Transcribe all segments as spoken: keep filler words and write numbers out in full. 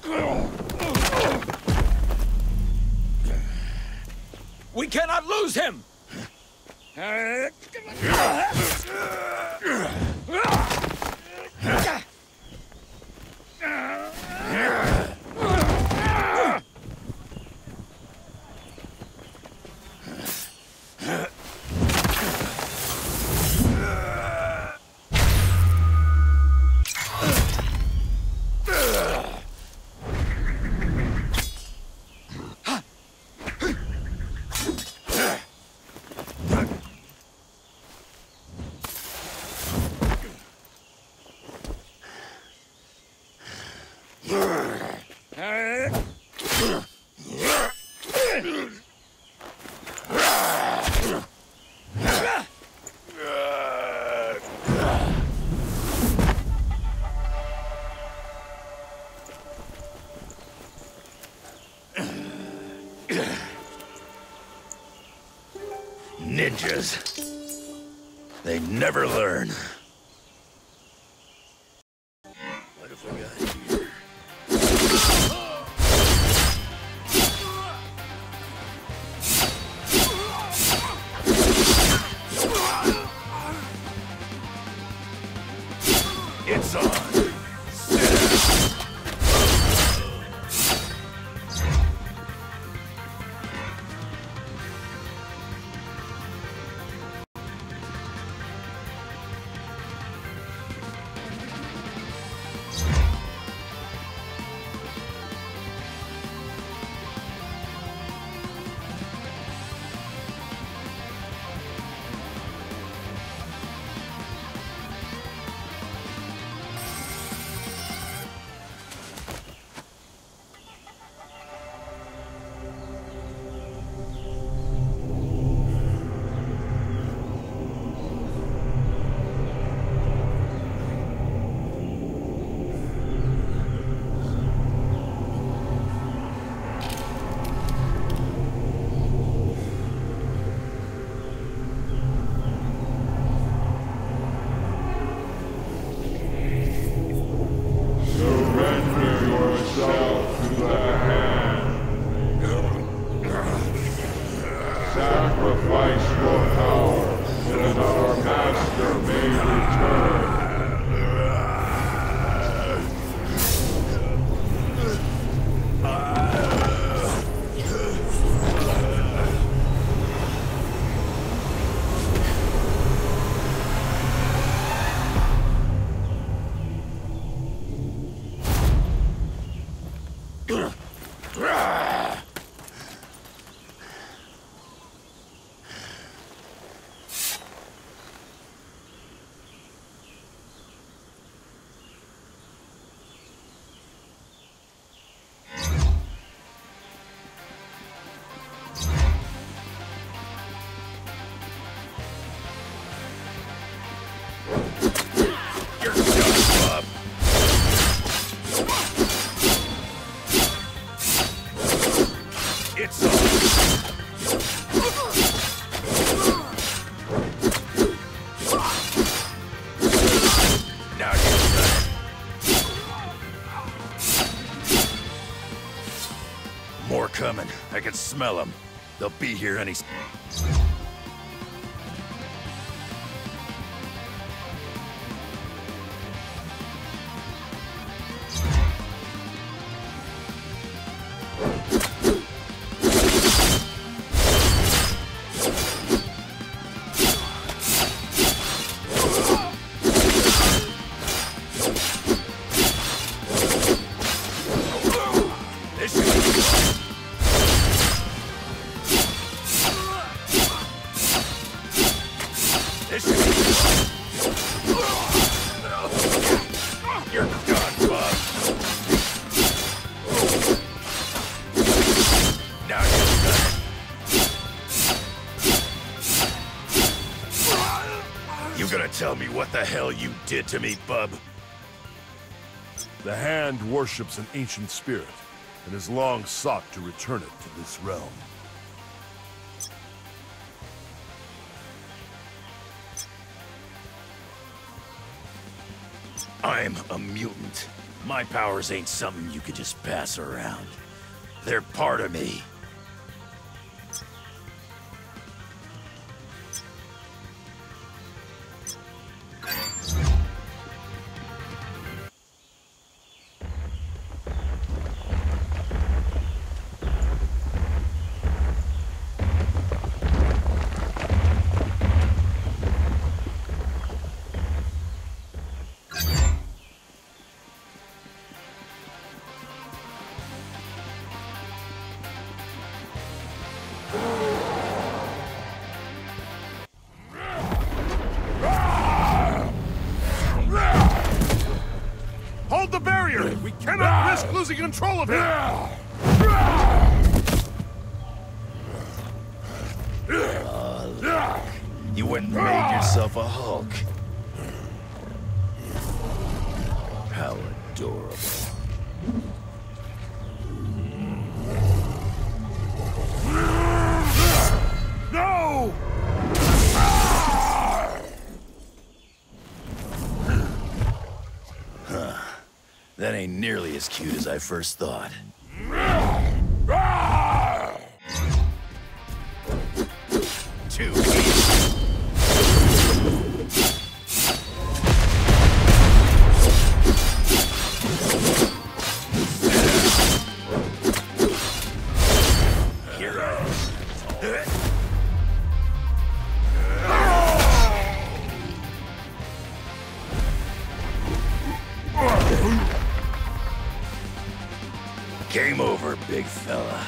We cannot lose him! Ninjas. They never learn. What have we got here? It's on. Sacrifice your power, so that our master may return. More coming. I can smell them. They'll be here any... You're done, Bob. Now you're done. You gonna tell me what the hell you did to me, bub? The Hand worships an ancient spirit, and has long sought to return it to this realm. I'm a mutant. My powers ain't something you could just pass around. They're part of me. Hold the barrier! We cannot risk losing control of him! Uh, you went and made yourself a Hulk. How adorable. No! That ain't nearly as cute as I first thought. Too easy. Here I am. Game over, big fella.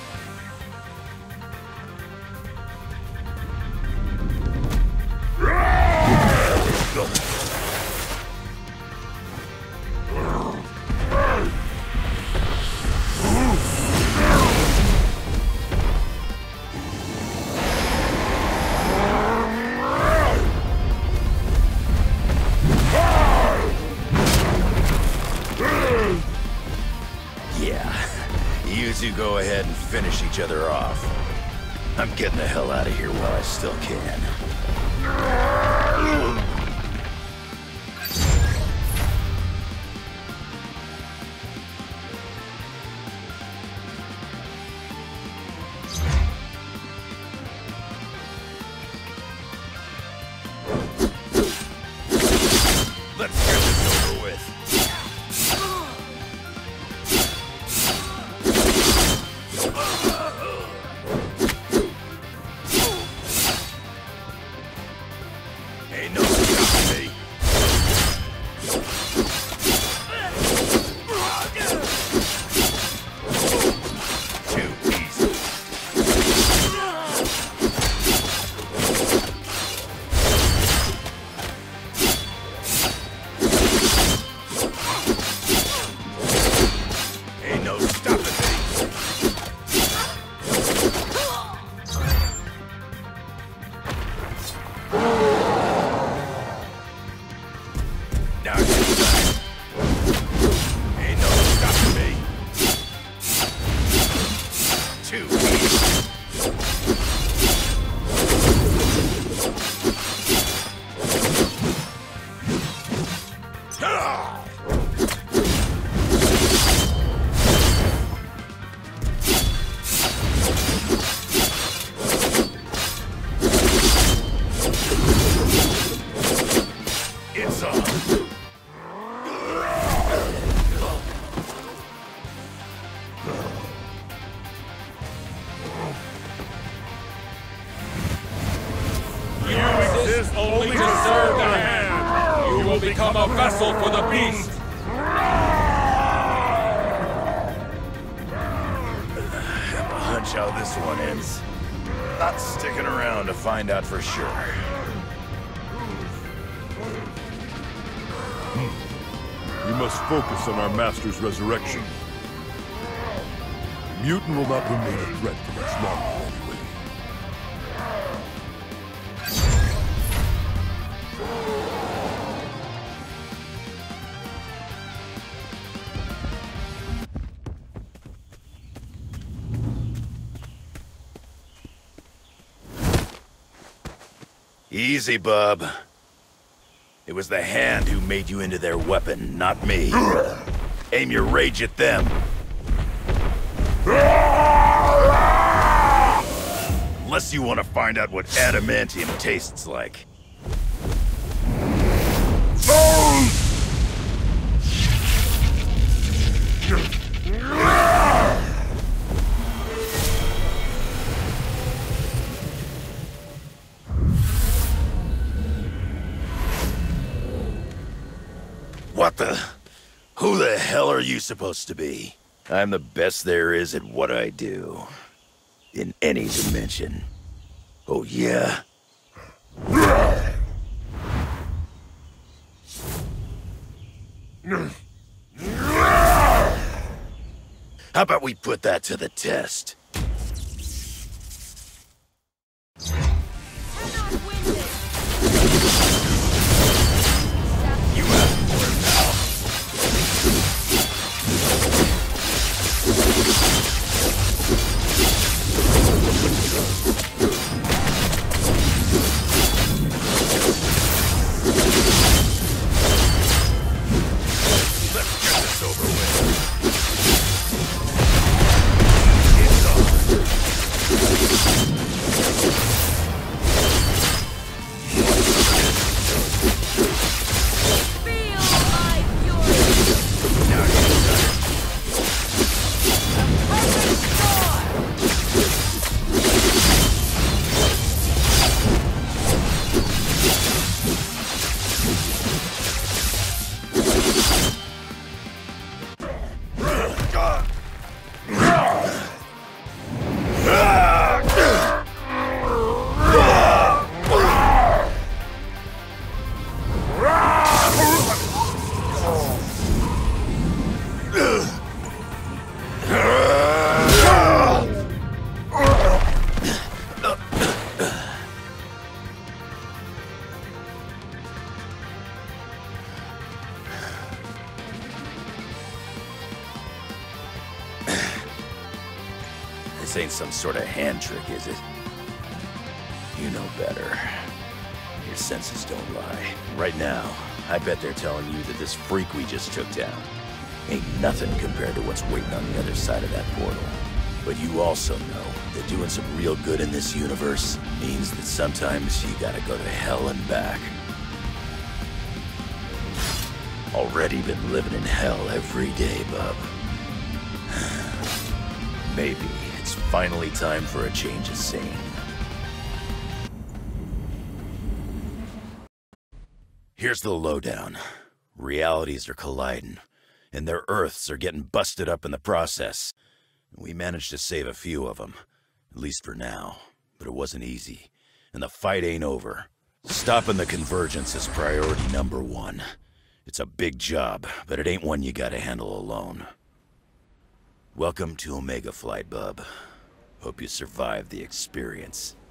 You two go ahead and finish each other off. I'm getting the hell out of here while I still can. Let's get this over with. Ain't no stopping me. Too easy. Ain't no stopping me. Now it's done. Ain't no stopping me. Too easy. Ah! It's on. You exist only to serve the hand. You will become a vessel for the beast. I have a hunch how this one ends. Not sticking around to find out for sure. We must focus on our master's resurrection. Mutant will not remain a threat for much longer anyway. Easy, bub. It was the hand who made you into their weapon, not me. Aim your rage at them. Unless you want to find out what adamantium tastes like. What the? Who the hell are you supposed to be? I'm the best there is at what I do. In any dimension. Oh, yeah? How about we put that to the test? You asked for it, pal. Let's get this over with. It's on. Feel my fury! Now you've done it. Perfect storm! This ain't some sort of hand trick, is it? You know better. Your senses don't lie. Right now, I bet they're telling you that this freak we just took down ain't nothing compared to what's waiting on the other side of that portal. But you also know that doing some real good in this universe means that sometimes you gotta go to hell and back. Already been living in hell every day, bub. Maybe it's finally time for a change of scene. Here's the lowdown. Realities are colliding, and their Earths are getting busted up in the process. We managed to save a few of them, at least for now. But it wasn't easy, and the fight ain't over. Stopping the convergence is priority number one. It's a big job, but it ain't one you gotta handle alone. Welcome to Omega Flight, bub. Hope you survived the experience.